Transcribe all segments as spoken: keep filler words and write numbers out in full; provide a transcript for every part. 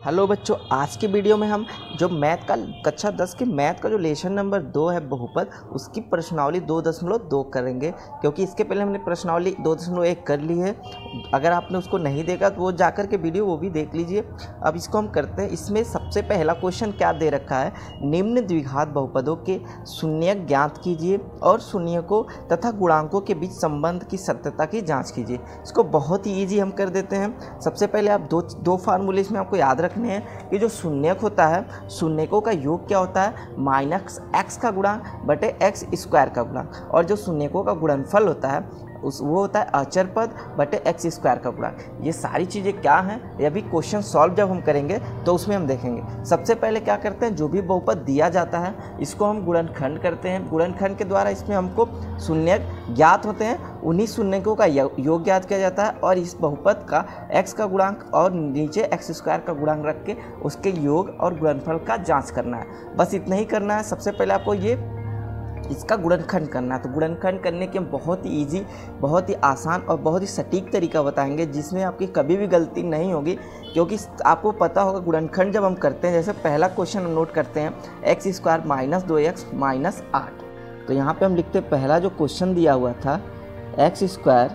Hello बच्चों, आज के वीडियो में हम जो मैथ का कक्षा दस के मैथ का जो लेसन नंबर दो है बहुपद, उसकी प्रश्नावली दो दशमलव दो करेंगे। क्योंकि इसके पहले हमने प्रश्नावली दो दशमलव एक कर ली है। अगर आपने उसको नहीं देखा तो वो जाकर के वीडियो वो भी देख लीजिए। अब इसको हम करते हैं। इसमें सबसे पहला क्वेश्चन क्या दे रखा है, निम्न द्विघात बहुपदों के शून्यक ज्ञात कीजिए और शून्यकों तथा गुणांकों के बीच संबंध की सत्यता की जाँच कीजिए। इसको बहुत ही ईजी हम कर देते हैं। सबसे पहले आप दो दो फार्मूले इसमें आपको याद रखने हैं कि जो शून्यक होता है, शून्यकों का योग क्या होता है, माइनस एक्स का गुणांक बटे एक्स स्क्वायर का गुणांक, और जो शून्यकों का गुणनफल होता है उस वो होता है अचर पद बटे एक्स स्क्वायर का गुणांक। ये सारी चीज़ें क्या हैं, ये भी क्वेश्चन सॉल्व जब हम करेंगे तो उसमें हम देखेंगे। सबसे पहले क्या करते हैं, जो भी बहुपद दिया जाता है इसको हम गुणनखंड करते हैं। गुणनखंड के द्वारा इसमें हमको शून्यक ज्ञात होते हैं, उन्हीं शून्यकों का योग ज्ञात किया जाता है और इस बहुपद का एक्स का गुणांक और नीचे एक्स स्क्वायर का गुणांक रख के उसके योग और गुणनफल का जाँच करना है। बस इतना ही करना है। सबसे पहले आपको ये इसका गुणनखंड करना है। तो गुणनखंड करने के हम बहुत ही इजी, बहुत ही आसान और बहुत ही सटीक तरीका बताएंगे जिसमें आपकी कभी भी गलती नहीं होगी। क्योंकि आपको पता होगा गुणनखंड जब हम करते हैं, जैसे पहला क्वेश्चन हम नोट करते हैं एक्स स्क्वायर माइनस दो एक्स माइनस आठ। तो यहाँ पे हम लिखते हैं पहला जो क्वेश्चन दिया हुआ था एक्स स्क्वायर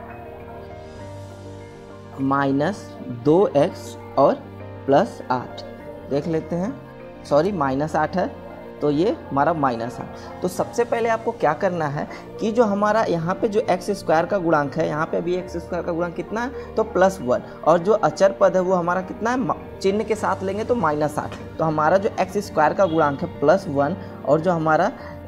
माइनस दो एक्स और प्लस आठ। देख लेते हैं, सॉरी माइनस आठ है तो ये हमारा माइनस है। तो सबसे पहले आपको क्या करना है कि जो हमारा यहाँ पे जो एक्स स्क्वायर का गुणांक है, यहाँ पे अभी एक्स स्क्वायर का गुणांक कितना है तो प्लस वन, और जो अचर पद है वो हमारा कितना है, चिन्ह के साथ लेंगे तो माइनस आठ। तो हमारा जो एक्स स्क्वायर का गुणांक है प्लस वन और जो हमारा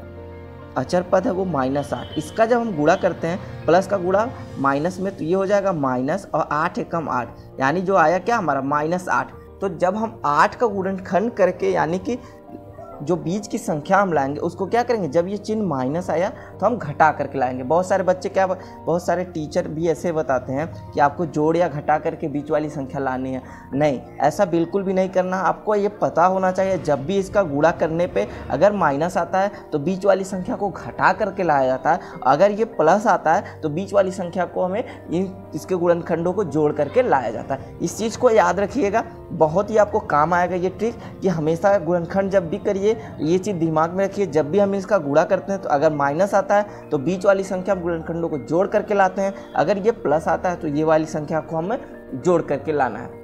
अचर पद है वो माइनस आठ। इसका जब हम गुणा करते हैं प्लस का गुणा माइनस में, तो ये हो जाएगा माइनस और आठ एकम आठ, यानी जो आया क्या हमारा माइनस आठ। तो जब हम आठ का गुणनखंड करके यानी कि जो बीच की संख्या हम लाएंगे उसको क्या करेंगे, जब ये चिन्ह माइनस आया तो हम घटा करके लाएंगे। बहुत सारे बच्चे क्या, बहुत सारे टीचर भी ऐसे बताते हैं कि आपको जोड़ या घटा करके बीच वाली संख्या लानी है। नहीं, ऐसा बिल्कुल भी नहीं करना। आपको ये पता होना चाहिए जब भी इसका गुणा करने पे अगर माइनस आता है तो बीच वाली संख्या को घटा करके लाया जाता है। अगर ये प्लस आता है तो बीच वाली संख्या को हमें इन इसके गुणनखंडों को जोड़ करके लाया जाता है। इस चीज़ को याद रखिएगा, बहुत ही आपको काम आएगा ये ट्रिक कि हमेशा गुणनखंड जब भी करिए ये चीज़ दिमाग में रखिए। जब भी हम इसका गुणा करते हैं तो अगर माइनस आता है तो बीच वाली संख्या गुणनखंडों को जोड़ करके लाते हैं, अगर ये प्लस आता है तो ये वाली संख्या को हमें जोड़ करके लाना है।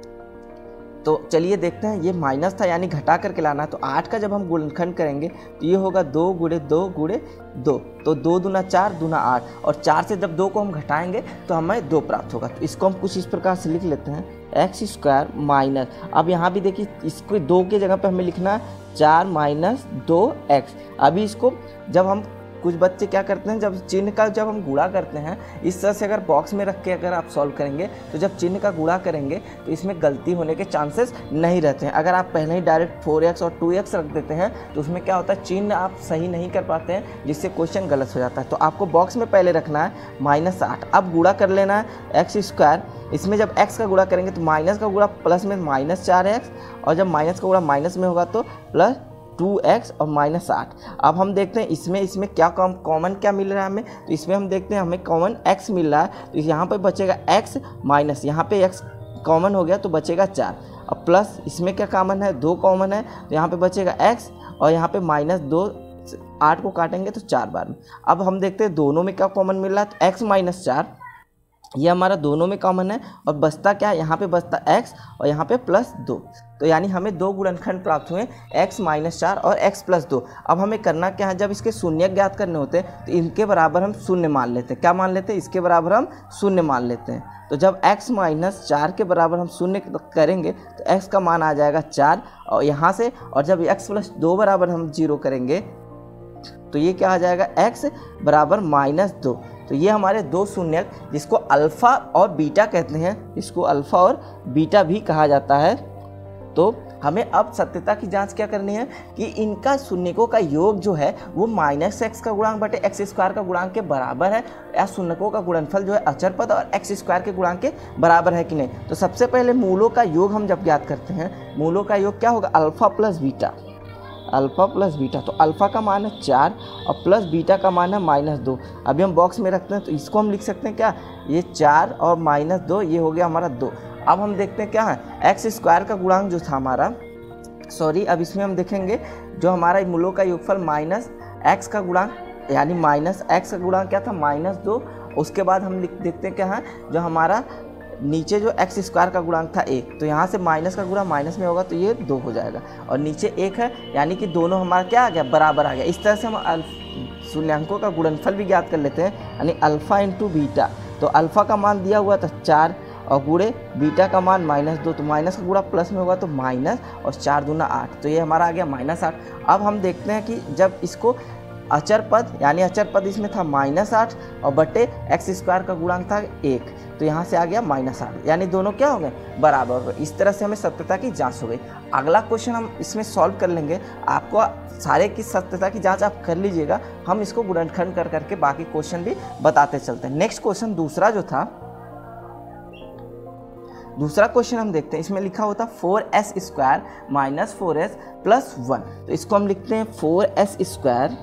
तो चलिए देखते हैं, ये माइनस था यानी घटा करके लाना है। तो आठ का जब हम गुणनखंड करेंगे तो ये होगा दो गुणे दो गुणे दो, तो दो दूना चार दूना आठ, और चार से जब दो को हम घटाएंगे तो हमें दो प्राप्त होगा। तो इसको हम कुछ इस प्रकार से लिख लेते हैं एक्स स्क्वायर माइनस, अब यहाँ भी देखिए इसको दो की जगह पे हमें लिखना है चार माइनस दो एक्स। अभी इसको जब हम कुछ बच्चे क्या करते हैं, जब चिन्ह का जब हम गुणा करते हैं इस तरह से अगर बॉक्स में रख के अगर आप सॉल्व करेंगे तो जब चिन्ह का गुणा करेंगे तो इसमें गलती होने के चांसेस नहीं रहते हैं। अगर आप पहले ही डायरेक्ट फोर एक्स और टू एक्स रख देते हैं तो उसमें क्या होता है, चिन्ह आप सही नहीं कर पाते हैं जिससे क्वेश्चन गलत हो जाता है। तो आपको बॉक्स में पहले रखना है माइनस आठ। अब गुणा कर लेना है एक्स स्क्वायर, इसमें जब x का गुणा करेंगे तो माइनस का गुणा प्लस में माइनस चार एक्स, और जब माइनस का गुणा माइनस में होगा तो प्लस टू एक्स और माइनस आठ। अब हम देखते हैं इसमें इसमें क्या कॉम कॉमन क्या मिल रहा है हमें, तो इसमें हम देखते हैं हमें कॉमन x मिल रहा है। तो यहाँ पे बचेगा x माइनस, यहाँ पे x कॉमन हो गया तो बचेगा चार, अब प्लस इसमें क्या कॉमन है, दो कॉमन है तो यहाँ पे बचेगा x, और यहाँ पे माइनस दो, आठ को काटेंगे तो चार बार में। अब हम देखते हैं दोनों में क्या कॉमन मिल रहा है, तो x माइनस चार ये हमारा दोनों में कॉमन है, और बचता क्या है, यहाँ पे बचता x और यहाँ पे प्लस दो। तो यानी हमें दो गुणनखंड प्राप्त हुए, x माइनस चार और x प्लस दो। अब हमें करना क्या है, जब इसके शून्य ज्ञात करने होते हैं तो इनके बराबर हम शून्य मान लेते हैं। क्या मान लेते हैं, इसके बराबर हम शून्य मान लेते हैं। तो जब x माइनस चार के बराबर हम शून्य करेंगे तो x का मान आ जाएगा चार, और यहाँ से, और जब x प्लस दो बराबर हम जीरो करेंगे तो ये क्या आ जाएगा, x बराबर माइनस दो। तो ये हमारे दो शून्यक जिसको अल्फ़ा और बीटा कहते हैं, इसको अल्फ़ा और बीटा भी कहा जाता है। तो हमें अब सत्यता की जांच क्या करनी है कि इनका शून्यकों का योग जो है वो माइनस एक्स का गुणांक बटे एक्स स्क्वायर का गुणांक के बराबर है, या शून्यकों का गुणनफल जो है अचर पद और एक्स स्क्वायर के गुणांक के बराबर है कि नहीं। तो सबसे पहले मूलों का योग हम जब ज्ञात करते हैं, मूलों का योग क्या होगा, alpha plus beta, alpha plus beta. तो अल्फ़ा का मान है चार और प्लस बीटा का मान है माइनस दो। अभी हम बॉक्स में रखते हैं तो इसको हम लिख सकते हैं क्या, ये चार और माइनस दो, ये हो गया हमारा दो। अब हम देखते हैं क्या है, एक्स स्क्वायर का गुणांक जो था हमारा, सॉरी अब इसमें हम देखेंगे जो हमारा मूलों का योगफल माइनस एक्स का गुणांक, यानी माइनस एक्स का गुणांक क्या था माइनस दो। उसके बाद हम लिख देखते हैं क्या है, जो हमारा नीचे जो एक्स स्क्वायर का गुणांक था एक, तो यहाँ से माइनस का गुणा माइनस में होगा तो ये दो हो जाएगा, और नीचे एक है, यानी कि दोनों हमारा क्या आ गया, बराबर आ गया। इस तरह से हम शून्यांकों का गुणनफल भी ज्ञात कर लेते हैं, यानी अल्फ़ा इंटू बीटा। तो अल्फ़ा का मान दिया हुआ था चार और गुणे बीटा का मान माइनस दो, तो माइनस का गुणा प्लस में होगा तो माइनस और चार दूना आठ, तो ये हमारा आ गया माइनस आठ। अब हम देखते हैं कि जब इसको अचर पद, यानी अचर पद इसमें था माइनस आठ और बटे एक्स स्क्वायर का गुणांक था एक, तो यहाँ से आ गया माइनस आठ, यानी दोनों क्या हो गए, बराबर। इस तरह से हमें सत्यता की जांच हो गई। अगला क्वेश्चन हम इसमें सॉल्व कर लेंगे। आपको सारे की सत्यता की जांच आप कर लीजिएगा, हम इसको गुणनखंड कर करके बाकी क्वेश्चन भी बताते चलते हैं। नेक्स्ट क्वेश्चन दूसरा जो था, दूसरा क्वेश्चन हम देखते हैं। इसमें लिखा होता four s square minus four s plus one, तो इसको हम लिखते हैं फोर एस स्क्वायर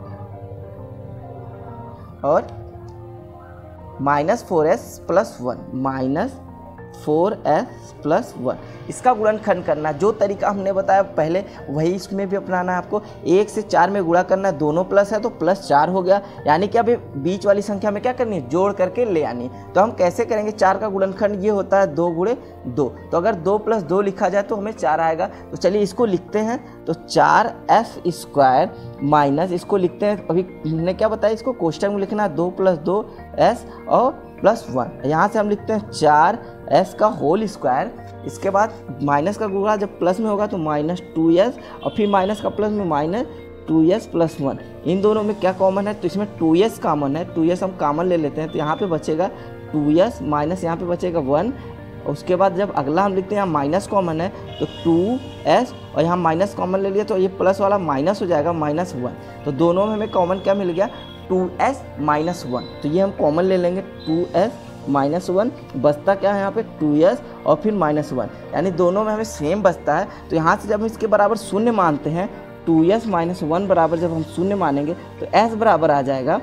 और minus four s plus one, minus four s plus one, इसका गुणनखंड करना। जो तरीका हमने बताया पहले वही इसमें भी अपनाना है आपको। एक से चार में गुणा करना है, दोनों प्लस है तो प्लस चार हो गया, यानी कि अभी बीच वाली संख्या में क्या करनी है, जोड़ करके ले आनी है। तो हम कैसे करेंगे, चार का गुणनखंड ये होता है दो गुणे दो, तो अगर दो प्लस दो लिखा जाए तो हमें चार आएगा। तो चलिए इसको लिखते हैं, तो चार एफ स्क्वायर माइनस, इसको लिखते हैं, अभी हमने क्या बताया, इसको कोष्टक में लिखना है, दो प्लस दो एस और प्लस वन। यहाँ से हम लिखते हैं चार एस का होल स्क्वायर, इसके बाद माइनस का गुणा जब प्लस में होगा तो माइनस टू एस और फिर माइनस का प्लस में minus two s plus one. इन दोनों में क्या कॉमन है, तो इसमें टू एस कॉमन है, टू एस हम कॉमन ले लेते हैं, तो यहाँ पे बचेगा टू एस माइनस यहाँ पे बचेगा वन। उसके बाद जब अगला हम लिखते हैं यहाँ माइनस कॉमन है तो टू एस और यहाँ माइनस कॉमन ले लिया तो ये प्लस वाला माइनस हो जाएगा माइनस वन। तो दोनों में हमें कॉमन क्या मिल गया, टू एस माइनस वन, तो ये हम कॉमन ले लेंगे टू एस माइनस वन। बचता क्या है यहाँ पे टू एस और फिर माइनस वन, यानी दोनों में हमें सेम बचता है। तो यहाँ से जब हम इसके बराबर शून्य मानते हैं, टू एस माइनस वन बराबर जब हम शून्य मानेंगे तो एस बराबर आ जाएगा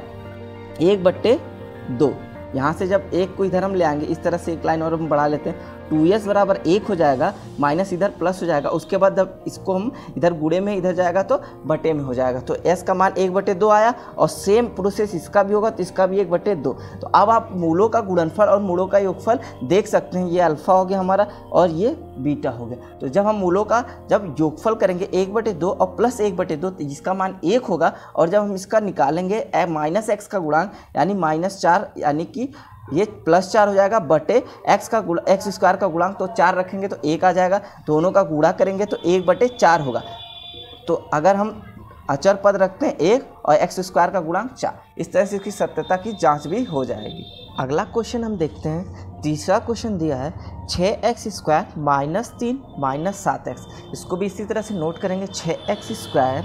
एक बट्टे दो। यहाँ से जब एक को इधर हम ले आएंगे, इस तरह से एक लाइन और हम बढ़ा लेते हैं, टू एस बराबर एक हो जाएगा, माइनस इधर प्लस हो जाएगा। उसके बाद जब इसको हम इधर गुणे में इधर जाएगा तो बटे में हो जाएगा, तो एस का मान एक बटे दो आया। और सेम प्रोसेस इसका भी होगा तो इसका भी एक बटे दो। तो अब आप मूलों का गुणनफल और मूलों का योगफल देख सकते हैं, ये अल्फा हो गया हमारा और ये बीटा हो गया। तो जब हम मूलों का जब योगफल करेंगे एक बटे दो और प्लस एक बटे दो, जिसका मान एक होगा, और जब हम इसका निकालेंगे माइनस एक्स का गुणांक यानी माइनस चार, यानी कि ये प्लस चार हो जाएगा बटे एक्स का गुणा एक्स स्क्वायर का गुणांक, तो चार रखेंगे तो एक आ जाएगा, दोनों का गुणा करेंगे तो एक बटे चार होगा। तो अगर हम अचर पद रखते हैं एक और एक्स स्क्वायर का गुणांक चार, इस तरह से इसकी सत्यता की जांच भी हो जाएगी। अगला क्वेश्चन हम देखते हैं। तीसरा क्वेश्चन दिया है छः एक्स स्क्वायर माइनस तीन माइनस सात एक्स, इसको भी इसी तरह से नोट करेंगे। छः एक्स स्क्वायर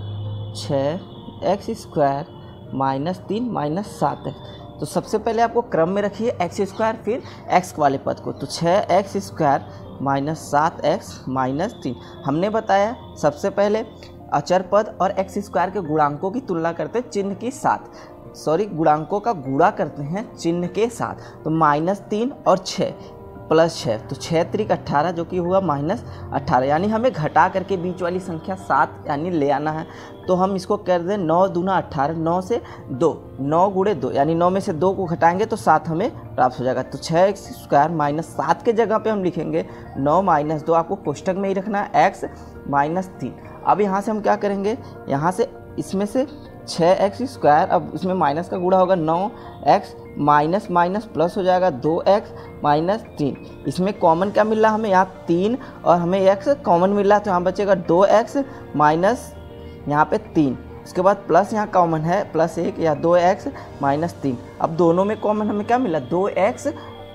छः एक्स स्क्वायर माइनस तीन माइनस सात एक्स, तो सबसे पहले आपको क्रम में रखिए एक्स स्क्वायर फिर एक्स वाले पद को। तो छः एक्स स्क्वायर माइनस सात एक्स माइनस तीन, हमने बताया सबसे पहले अचर पद और एक्स स्क्वायर के गुणांकों की तुलना करते हैं चिन्ह के साथ, सॉरी गुणांकों का गुणा करते हैं चिन्ह के साथ। तो माइनस तीन और छः प्लस छः, तो छः त्रिक अट्ठारह जो कि हुआ माइनस अट्ठारह, यानी हमें घटा करके बीच वाली संख्या सात यानी ले आना है। तो हम इसको कर दें नौ दूना अट्ठारह, नौ से दो, नौ गुणे दो, यानी नौ में से दो को घटाएंगे तो सात हमें प्राप्त हो जाएगा। तो छः एक्स स्क्वायर माइनस सात के जगह पे हम लिखेंगे नौ माइनस दो, आपको कोष्टक में ही रखना है, एक्स माइनस तीन। अब यहाँ से हम क्या करेंगे, यहाँ से इसमें से छः एक्स स्क्वायर, अब इसमें माइनस का गुणा होगा नौ एक्स माइनस माइनस प्लस हो जाएगा दो एक्स माइनस तीन। इसमें कॉमन क्या मिल रहा है हमें, यहाँ तीन और हमें एक्स कॉमन मिल रहा है, तो यहाँ बचेगा दो एक्स माइनस यहाँ पे तीन। उसके बाद प्लस यहाँ कॉमन है प्लस एक या दो एक्स माइनस तीन। अब दोनों में कॉमन हमें क्या मिला, दो एक्स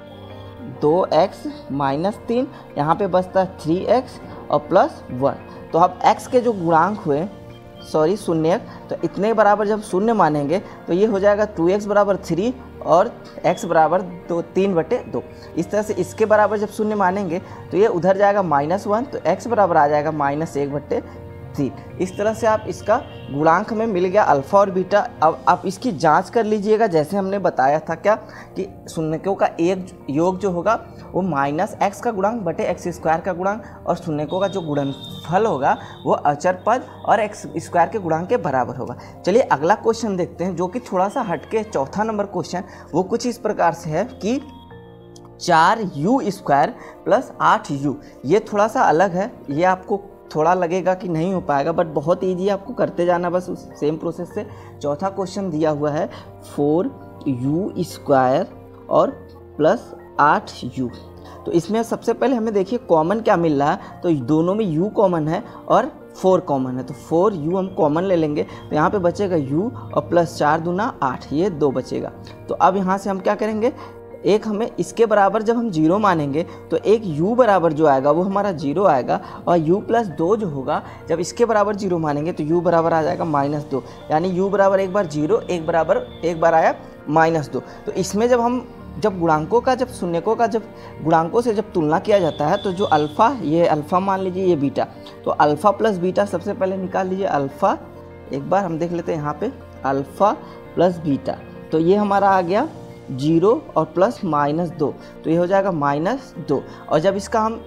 दो एक्स माइनस तीन, यहाँ पे बचता है थ्री एक्स और प्लस वन। तो अब एक्स के जो गुणांक हुए, सॉरी शून्य, तो इतने बराबर जब शून्य मानेंगे तो ये हो जाएगा टू एक्स बराबर थ्री और x बराबर दो तीन बटे दो। इस तरह से इसके बराबर जब शून्य मानेंगे तो ये उधर जाएगा माइनस वन, तो x बराबर आ जाएगा माइनस एक बटे तीन। इस तरह से आप इसका गुणांक हमें मिल गया अल्फ़ा और बीटा। अब आप इसकी जांच कर लीजिएगा, जैसे हमने बताया था क्या कि शून्यकों का एक योग जो होगा वो माइनस एक्स का गुणांक बटे एक्स स्क्वायर का गुणांक, और शून्यकों का जो गुणनफल होगा वो अचर पद और एक्स स्क्वायर के गुणांक के बराबर होगा। चलिए अगला क्वेश्चन देखते हैं, जो कि थोड़ा सा हटके चौथा नंबर क्वेश्चन, वो कुछ इस प्रकार से है कि चार यू स्क्वायर प्लस आठ यू। ये थोड़ा सा अलग है, ये आपको थोड़ा लगेगा कि नहीं हो पाएगा, बट बहुत इजी, आपको करते जाना बस उस सेम प्रोसेस से। चौथा क्वेश्चन दिया हुआ है फोर यू स्क्वायर और प्लस आठ यू। तो इसमें सबसे पहले हमें देखिए कॉमन क्या मिल रहा है, तो दोनों में u कॉमन है और फोर कॉमन है, तो फोर यू हम कॉमन ले लेंगे, तो यहाँ पे बचेगा u और प्लस चार दूना आठ, ये दो बचेगा। तो अब यहाँ से हम क्या करेंगे, एक हमें इसके बराबर जब हम जीरो मानेंगे तो एक u बराबर जो आएगा वो हमारा जीरो आएगा, और u प्लस दो जो होगा जब इसके बराबर जीरो मानेंगे तो u बराबर आ जाएगा माइनस दो, यानी u बराबर एक बार जीरो, एक बराबर एक बार आया माइनस दो। तो इसमें जब हम जब गुणांकों का जब शून्यकों का जब गुणांकों से जब तुलना किया जाता है तो जो अल्फ़ा, ये अल्फ़ा मान लीजिए, ये बीटा, तो अल्फ़ा प्लस बीटा सबसे पहले निकाल लीजिए। अल्फ़ा एक बार हम देख लेते हैं यहाँ पे, अल्फ़ा प्लस बीटा, तो ये हमारा आ गया जीरो और प्लस माइनस दो, तो ये हो जाएगा माइनस दो। और जब इसका हम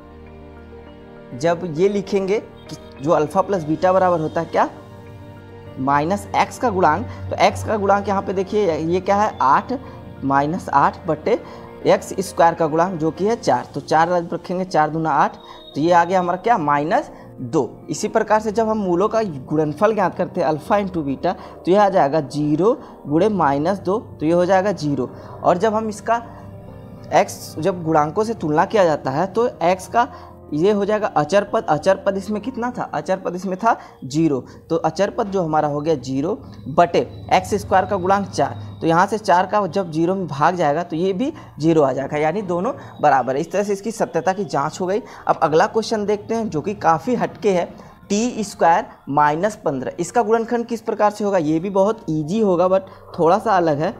जब ये लिखेंगे कि जो अल्फ़ा प्लस बीटा बराबर होता है क्या, माइनस एक्स का गुणांक, तो एक्स का गुणांक यहाँ पे देखिए ये क्या है, आठ माइनस आठ बटे एक्स स्क्वायर का गुणांक जो कि है चार, तो चार रखेंगे, चार दूना आठ, तो ये आ गया हमारा क्या, माइनस दो। इसी प्रकार से जब हम मूलों का गुणनफल ज्ञात करते हैं अल्फ़ा इंटू बीटा, तो यह आ जाएगा जीरो गुणे माइनस दो, तो ये हो जाएगा जीरो। और जब हम इसका x जब गुणांकों से तुलना किया जाता है तो x का ये हो जाएगा अचर पद। अचर पद इसमें कितना था, अचर पद इसमें था जीरो, तो अचर पद जो हमारा हो गया जीरो बटे एक्स स्क्वायर का गुणांक चार, तो यहाँ से चार का जब जीरो में भाग जाएगा तो ये भी जीरो आ जाएगा, यानी दोनों बराबर है। इस तरह से इसकी सत्यता की जांच हो गई। अब अगला क्वेश्चन देखते हैं जो कि काफ़ी हटके है, टी स्क्वायर माइनस पंद्रह, इसका गुणनखंड किस प्रकार से होगा, ये भी बहुत ईजी होगा बट थोड़ा सा अलग है।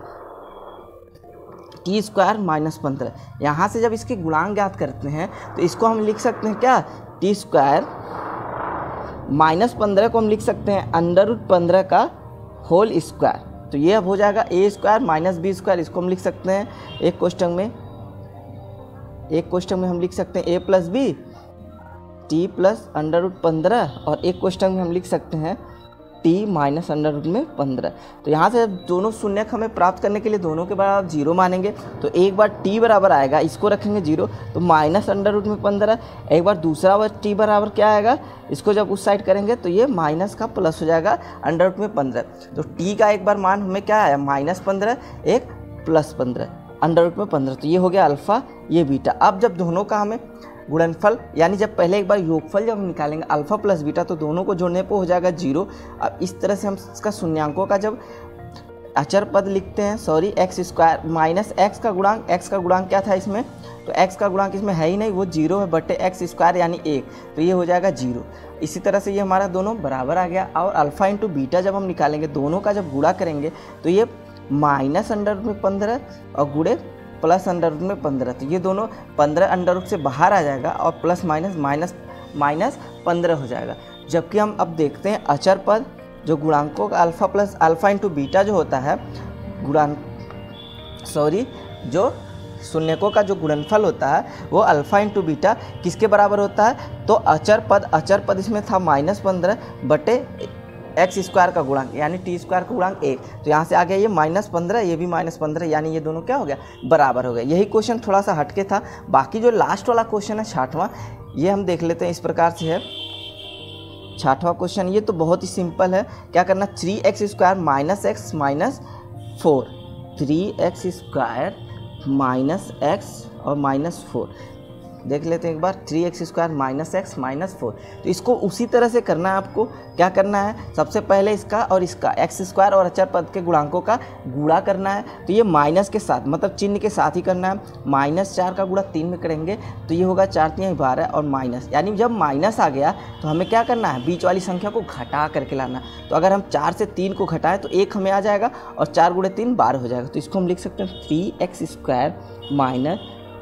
टी स्क्वायर माइनस पंद्रह, यहाँ से जब इसके गुणांक ज्ञात करते हैं तो इसको हम लिख सकते हैं क्या, टी स्क्वायर माइनस पंद्रह को हम लिख सकते हैं अंडर रूट पंद्रह का होल स्क्वायर, तो ये अब हो जाएगा a square minus b square. इसको हम लिख सकते हैं एक क्वेश्चन में, एक क्वेश्चन में हम लिख सकते हैं a plus b t plus under root पंद्रह, और एक क्वेश्चन में हम लिख सकते हैं टी माइनस अंडर रूट में पंद्रह। तो यहाँ से जब दोनों शून्यक हमें प्राप्त करने के लिए दोनों के बराबर जीरो मानेंगे, तो एक बार टी बराबर आएगा, इसको रखेंगे जीरो, तो माइनस अंडर रूट में पंद्रह। एक बार दूसरा बार टी बराबर क्या आएगा, इसको जब उस साइड करेंगे तो ये माइनस का प्लस हो जाएगा अंडर रूट में पंद्रह। तो टी का एक बार मान हमें क्या आया, माइनस पंद्रह, एक प्लस पंद्रह, अंडर रूट में पंद्रह, तो ये हो गया अल्फ़ा, ये बीटा। अब जब दोनों का हमें गुणनफल, यानी जब पहले एक बार योगफल जब हम निकालेंगे अल्फ़ा प्लस बीटा, तो दोनों को जोड़ने पर हो जाएगा जीरो। अब इस तरह से हम इसका शून्यांकों का जब अचर पद लिखते हैं, sorry x square minus x का गुणांक, एक्स का गुणांक क्या था इसमें, तो एक्स का गुणांक इसमें है ही नहीं, वो जीरो है बटे एक्स स्क्वायर यानी एक, तो ये हो जाएगा जीरो। इसी तरह से ये हमारा दोनों बराबर आ गया। और अल्फ़ा इंटू बीटा जब हम निकालेंगे, दोनों का जब गुणा करेंगे तो ये माइनस अंडर रूट में पंद्रह और गुणे प्लस अंडर रूट में पंद्रह, तो ये दोनों पंद्रह अंडर रूट से बाहर आ जाएगा और प्लस माइनस माइनस माइनस पंद्रह हो जाएगा। जबकि हम अब देखते हैं अचर पद, जो गुणांकों का alpha plus alpha into beta जो होता है, गुणांक सॉरी जो शून्यकों का जो गुणनफल होता है वो अल्फ़ा इंटू बीटा किसके बराबर होता है, तो अचर पद, अचर पद इसमें था माइनस पंद्रह बटे एक्स स्क्वायर का गुणांक यानी टी स्क्वायर का गुणांक एक, तो यहाँ से आ गया ये माइनस पंद्रह, ये भी माइनस पंद्रह, यानी ये दोनों क्या हो गया, बराबर हो गया। यही क्वेश्चन थोड़ा सा हटके था। बाकी जो लास्ट वाला क्वेश्चन है छठवां, ये हम देख लेते हैं, इस प्रकार से है छठवां क्वेश्चन। ये तो बहुत ही सिंपल है, क्या करना, three x square minus x minus four, three x square minus x और माइनस फोर, देख लेते हैं एक बार, three x square minus x minus four. तो इसको उसी तरह से करना है, आपको क्या करना है, सबसे पहले इसका और इसका एक्स स्क्वायर और अचर पद के गुणांकों का गुणा करना है। तो ये माइनस के साथ, मतलब चिन्ह के साथ ही करना है। माइनस चार का गुणा तीन में करेंगे तो ये होगा चार तीन बारह और माइनस, यानी जब माइनस आ गया तो हमें क्या करना है, बीच वाली संख्या को घटा करके लाना। तो अगर हम चार से तीन को घटाएं तो एक हमें आ जाएगा और चार गुणे तीन बारह हो जाएगा। तो इसको हम लिख सकते हैं थ्री एक्स स्क्वायर माइनस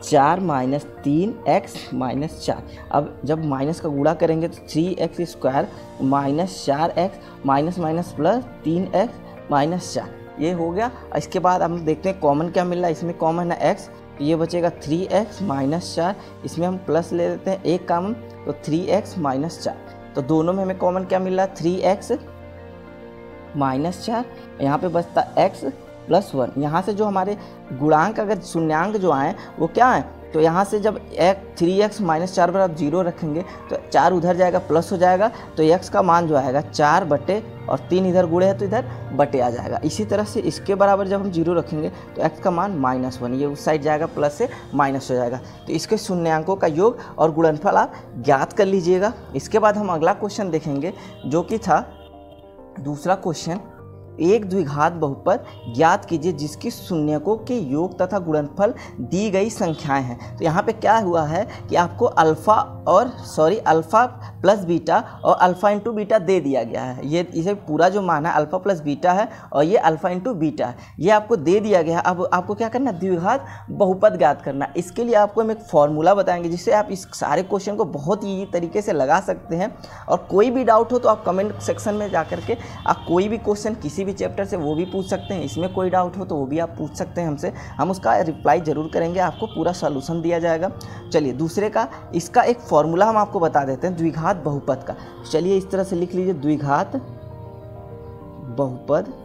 चार माइनस तीन एक्स माइनस चार। अब जब माइनस का गुणा करेंगे तो थ्री एक्स स्क्वायर माइनस चार एक्स माइनस माइनस प्लस तीन एक्स माइनस चार, ये हो गया। इसके बाद हम देखते हैं कॉमन क्या मिल रहा है, इसमें कॉमन है एक्स, तो ये बचेगा थ्री एक्स माइनस चार, इसमें हम प्लस ले लेते हैं एक कॉमन, तो थ्री एक्स माइनस चार, तो दोनों में हमें कॉमन क्या मिल रहा है, थ्री एक्स माइनस चार, यहाँ पे बचता एक्स प्लस वन। यहाँ से जो हमारे गुणांक अगर शून्यांक जो आए वो क्या है, तो यहाँ से जब एक थ्री एक्स माइनस चार पर आप जीरो रखेंगे तो चार उधर जाएगा प्लस हो जाएगा, तो एक्स का मान जो आएगा चार बटे और तीन इधर गुणे है तो इधर बटे आ जाएगा। इसी तरह से इसके बराबर जब हम जीरो रखेंगे तो एक्स का मान माइनस वन, ये उस साइड जाएगा प्लस से माइनस हो जाएगा। तो इसके शून्यांकों का योग और गुणनफल आप ज्ञात कर लीजिएगा। इसके बाद हम अगला क्वेश्चन देखेंगे जो कि था दूसरा क्वेश्चन, एक द्विघात बहुपद ज्ञात कीजिए जिसकी शून्यकों के योग तथा गुणनफल दी गई संख्याएं हैं। तो यहाँ पे क्या हुआ है कि आपको अल्फ़ा और सॉरी अल्फ़ा प्लस बीटा और अल्फ़ा इंटू बीटा दे दिया गया है। ये इसे पूरा जो मान है अल्फ़ा प्लस बीटा है और ये अल्फ़ा इंटू बीटा है, ये आपको दे दिया गया है। अब आपको क्या करना है, द्विघात बहुपद ज्ञात करना है। इसके लिए आपको हम एक फॉर्मूला बताएंगे जिससे आप इस सारे क्वेश्चन को बहुत ईजी तरीके से लगा सकते हैं। और कोई भी डाउट हो तो आप कमेंट सेक्शन में जा करके आप कोई भी क्वेश्चन किसी भी चैप्टर से वो भी पूछ सकते हैं। इसमें कोई डाउट हो तो वो भी आप पूछ सकते हैं हमसे, हम उसका रिप्लाई ज़रूर करेंगे, आपको पूरा सॉल्यूशन दिया जाएगा। चलिए दूसरे का इसका एक फॉर्मूला हम आपको बता देते हैं द्विघात बहुपद का। चलिए इस तरह से लिख लीजिए, द्विघात बहुपद,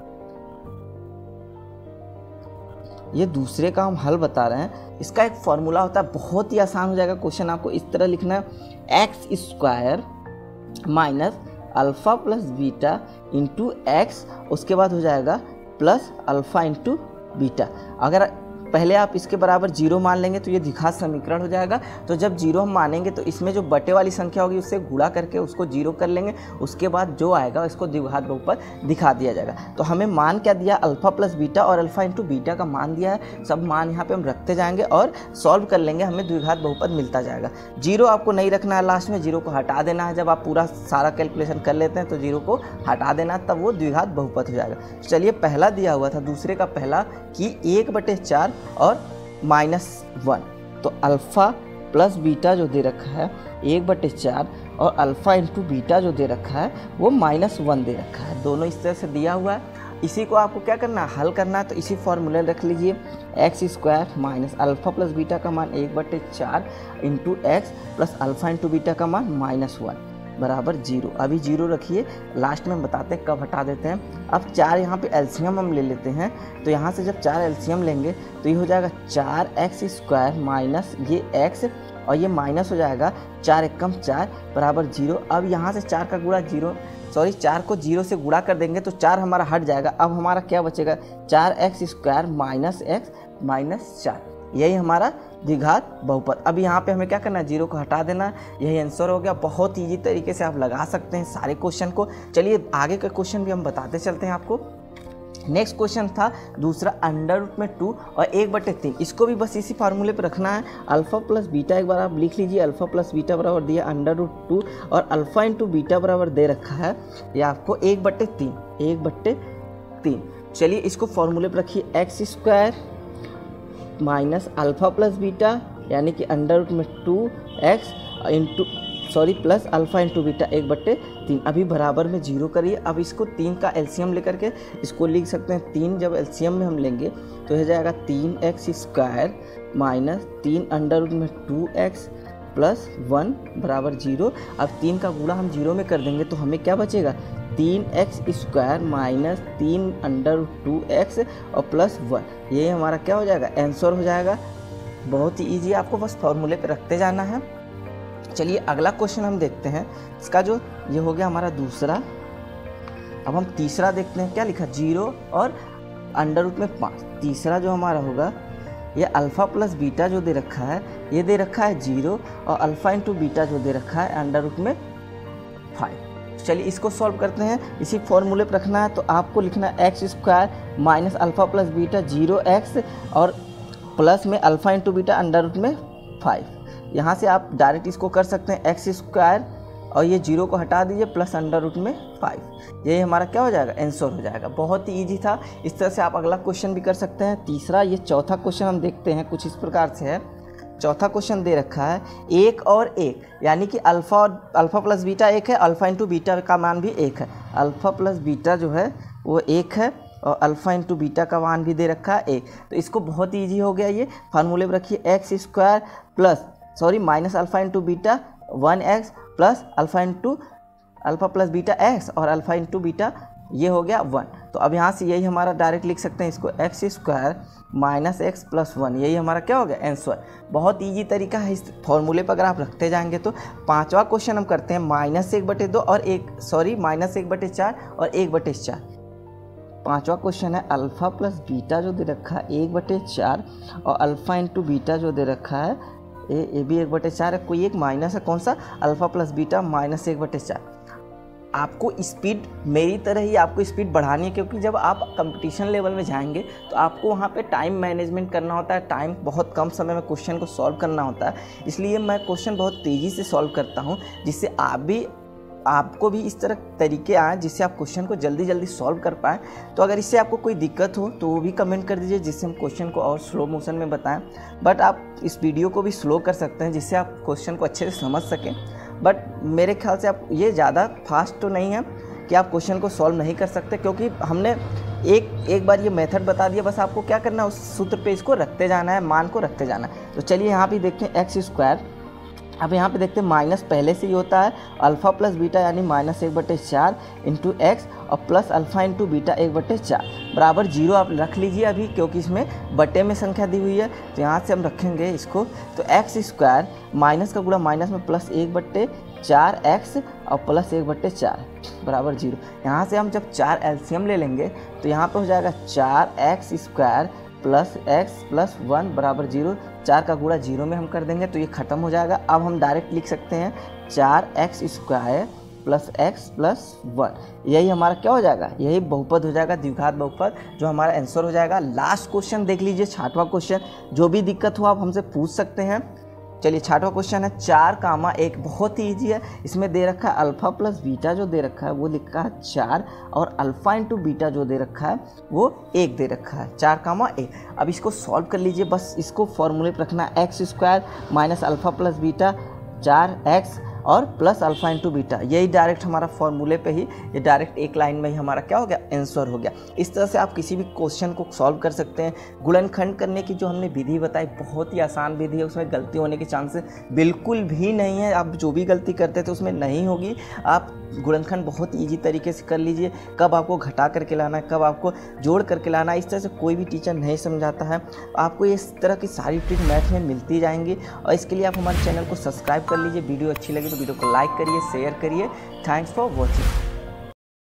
ये दूसरे का हम हल बता रहे हैं। इसका एक फॉर्मूला होता है, बहुत ही आसान हो जाएगा क्वेश्चन। आपको इस तरह लिखना है, x square minus alpha plus beta into x, उसके बाद हो जाएगा प्लस अल्फ़ा इंटू बीटा। अगर पहले आप इसके बराबर जीरो मान लेंगे तो ये द्विघात समीकरण हो जाएगा। तो जब जीरो हम मानेंगे तो इसमें जो बटे वाली संख्या होगी उससे गुणा करके उसको जीरो कर लेंगे, उसके बाद जो आएगा इसको द्विघात बहुपद दिखा दिया जाएगा। तो हमें मान क्या दिया, अल्फ़ा प्लस बीटा और अल्फ़ा इंटू बीटा का मान दिया है। सब मान यहाँ पे हम रखते जाएंगे और सॉल्व कर लेंगे, हमें द्विघात बहुपद मिलता जाएगा। जीरो आपको नहीं रखना है, लास्ट में जीरो को हटा देना है। जब आप पूरा सारा कैलकुलेशन कर लेते हैं तो जीरो को हटा देना है, तब वो द्विघात बहुपद हो जाएगा। चलिए पहला दिया हुआ था दूसरे का पहला कि एक बटे चार और माइनस वन, तो अल्फ़ा प्लस बीटा जो दे रखा है एक बटे चार और अल्फ़ा इंटू बीटा जो दे रखा है वो माइनस वन दे रखा है। दोनों इस तरह से दिया हुआ है। इसी को आपको क्या करना है, हल करना है। तो इसी फॉर्मूले रख लीजिए, x square minus alpha plus beta का मान एक बटे चार into x plus alpha into beta का मान माइनस वन बराबर जीरो। अभी जीरो रखिए, लास्ट में बताते हैं कब हटा देते हैं। अब चार यहाँ पे एलसीएम हम ले लेते हैं, तो यहाँ से जब चार एलसीएम लेंगे तो ये हो जाएगा चार एक्स स्क्वायर माइनस ये एक्स और ये माइनस हो जाएगा चार एकम चार बराबर जीरो। अब यहाँ से चार का गुणा जीरो सॉरी चार को जीरो से गुणा कर देंगे तो चार हमारा हट जाएगा। अब हमारा क्या बचेगा, चार x square minus x minus चार, यही हमारा द्विघात बहुपद। अब यहाँ पे हमें क्या करना है, जीरो को हटा देना, यही आंसर हो गया। बहुत ईजी तरीके से आप लगा सकते हैं सारे क्वेश्चन को। चलिए आगे का क्वेश्चन भी हम बताते चलते हैं आपको। नेक्स्ट क्वेश्चन था दूसरा, अंडर रूट में टू और एक बटे तीन। इसको भी बस इसी फार्मूले पे रखना है, अल्फ़ा प्लस बीटा। एक बार आप लिख लीजिए, अल्फ़ा प्लस बीटा बराबर दिया अंडर रूट टू और अल्फ़ा इंटू बीटा बराबर दे रखा है ये आपको एक बटे तीन, एक बट्टे तीन। चलिए इसको फॉर्मूले पर रखिए, x square minus alpha plus beta यानी कि अंडर रूट में two x into sorry plus alpha into beta एक बट्टे तीन। अभी बराबर में जीरो करिए। अब इसको तीन का एलसीएम लेकर के इसको लिख सकते हैं। तीन जब एलसीएम में हम लेंगे तो हो जाएगा तीन एक्स स्क्वायर माइनस तीन अंडर रूट में टू एक्स प्लस वन बराबर जीरो। अब तीन का गुणा हम जीरो में कर देंगे तो हमें क्या बचेगा, तीन एक्स स्क्वायर माइनस तीन अंडर टू एक्स और प्लस वन। ये हमारा क्या हो जाएगा, आंसर हो जाएगा। बहुत ही ईजी, आपको बस फॉर्मूले पे रखते जाना है। चलिए अगला क्वेश्चन हम देखते हैं। इसका जो ये हो गया हमारा दूसरा। अब हम तीसरा देखते हैं, क्या लिखा, जीरो और अंडर रूट में पाँच। तीसरा जो हमारा होगा ये अल्फ़ा प्लस बीटा जो दे रखा है ये दे रखा है जीरो और अल्फ़ा इंटू बीटा जो दे रखा है अंडर रूट में फाइव। चलिए इसको सॉल्व करते हैं। इसी फॉर्मूले पर रखना है तो आपको लिखना है x square minus alpha plus beta zero x और प्लस में alpha into beta under root में फाइव। यहाँ से आप डायरेक्ट इसको कर सकते हैं, एक्स स्क्वायर और ये जीरो को हटा दीजिए प्लस अंडर रूट में फाइव, यही हमारा क्या हो जाएगा, आंसर हो जाएगा। बहुत ही ईजी था। इस तरह से आप अगला क्वेश्चन भी कर सकते हैं। तीसरा, ये चौथा क्वेश्चन हम देखते हैं, कुछ इस प्रकार से है। चौथा क्वेश्चन दे रखा है एक और एक, यानी कि अल्फ़ा और अल्फ़ा प्लस बीटा एक है, अल्फ़ा इंटू बीटा का मान भी एक है। अल्फ़ा प्लस बीटा जो है वो एक है और अल्फ़ा इंटू बीटा का मान भी दे रखा है एक। तो इसको बहुत ही ईजी हो गया। ये फार्मूले में रखिए x square plus sorry minus alpha into beta one x plus alpha into alpha plus beta x और अल्फ़ा इंटू बीटा ये हो गया वन। तो अब यहाँ से यही हमारा डायरेक्ट लिख सकते हैं इसको, x square minus x plus one, यही हमारा क्या हो गया, आंसर। बहुत ईजी तरीका है। इस फॉर्मूले पर अगर आप रखते जाएंगे तो पांचवा क्वेश्चन हम करते हैं माइनस एक बटे दो और एक सॉरी माइनस एक बटे चार और एक बटे चार। पांचवा क्वेश्चन है अल्फ़ा प्लस बीटा जो दे रखा है एक बटे चार और अल्फ़ा इंटू बीटा जो दे रखा है ए ए भी एक बटे चार है, कोई एक माइनस है, कौन सा, अल्फ़ा प्लस बीटा माइनस एक बटे चार। आपको स्पीड मेरी तरह ही आपको स्पीड बढ़ानी है, क्योंकि जब आप कंपटीशन लेवल में जाएंगे तो आपको वहाँ पे टाइम मैनेजमेंट करना होता है। टाइम बहुत कम समय में क्वेश्चन को सॉल्व करना होता है, इसलिए मैं क्वेश्चन बहुत तेज़ी से सॉल्व करता हूँ, जिससे आप भी आपको भी इस तरह तरीके आए जिससे आप क्वेश्चन को जल्दी जल्दी सॉल्व कर पाएँ। तो अगर इससे आपको कोई दिक्कत हो तो वो भी कमेंट कर दीजिए, जिससे हम क्वेश्चन को और स्लो मोशन में बताएं। बट आप इस वीडियो को भी स्लो कर सकते हैं, जिससे आप क्वेश्चन को अच्छे से समझ सकें। बट मेरे ख्याल से आप ये ज़्यादा फास्ट तो नहीं है कि आप क्वेश्चन को सॉल्व नहीं कर सकते, क्योंकि हमने एक एक बार ये मेथड बता दिया। बस आपको क्या करना है, उस सूत्र पे इसको रखते जाना है, मान को रखते जाना है। तो चलिए यहाँ पे देखते हैं एक्स स्क्वायर। अब यहाँ पे देखते हैं माइनस पहले से ही होता है, अल्फ़ा प्लस बीटा यानी माइनस एक बटे चार इंटू एक्स और प्लस अल्फ़ा इंटू बीटा एक बटे चार बराबर जीरो आप रख लीजिए अभी, क्योंकि इसमें बटे में संख्या दी हुई है। तो यहाँ से हम रखेंगे इसको, तो एक्स स्क्वायर माइनस का गुणा माइनस में प्लस एक बट्टे चार एक्स और प्लस एक बट्टे चार बराबर जीरो। यहाँ से हम जब चार एलसीएम ले लेंगे तो यहाँ पे हो जाएगा चार x square plus x plus one बराबर जीरो। चार का गुणा जीरो में हम कर देंगे तो ये ख़त्म हो जाएगा। अब हम डायरेक्ट लिख सकते हैं चार x square plus x plus one, यही हमारा क्या हो जाएगा, यही बहुपद हो जाएगा, द्विघात बहुपद, जो हमारा आंसर हो जाएगा। लास्ट क्वेश्चन देख लीजिए, छठवां क्वेश्चन। जो भी दिक्कत हो आप हमसे पूछ सकते हैं। चलिए छठवां क्वेश्चन है चार कामा एक, बहुत ही ईजी है। इसमें दे रखा है अल्फ़ा प्लस बीटा जो दे रखा है वो लिखा है चार और अल्फ़ा इंटू बीटा जो दे रखा है वो एक दे रखा है, चार कामा एक। अब इसको सॉल्व कर लीजिए। बस इसको फॉर्मूले पर रखना है, x square minus alpha plus beta चार एक्स और प्लस अल्फ़ा इंटू बीटा, यही डायरेक्ट हमारा फॉर्मूले पे ही, ये डायरेक्ट एक लाइन में ही हमारा क्या हो गया, आंसर हो गया। इस तरह से आप किसी भी क्वेश्चन को सॉल्व कर सकते हैं। गुणनखंड करने की जो हमने विधि बताई बहुत ही आसान विधि है, उसमें गलती होने के चांसेस बिल्कुल भी नहीं है। आप जो भी गलती करते थे उसमें नहीं होगी। आप गुणनखंड बहुत ईजी तरीके से कर लीजिए, कब आपको घटा करके लाना है, कब आपको जोड़ करके लाना है, इस तरह से कोई भी टीचर नहीं समझाता है। आपको इस तरह की सारी ट्रिक मैथ में मिलती जाएंगी और इसके लिए आप हमारे चैनल को सब्सक्राइब कर लीजिए। वीडियो अच्छी लगी तो वीडियो को लाइक करिए, शेयर करिए। Thanks for watching.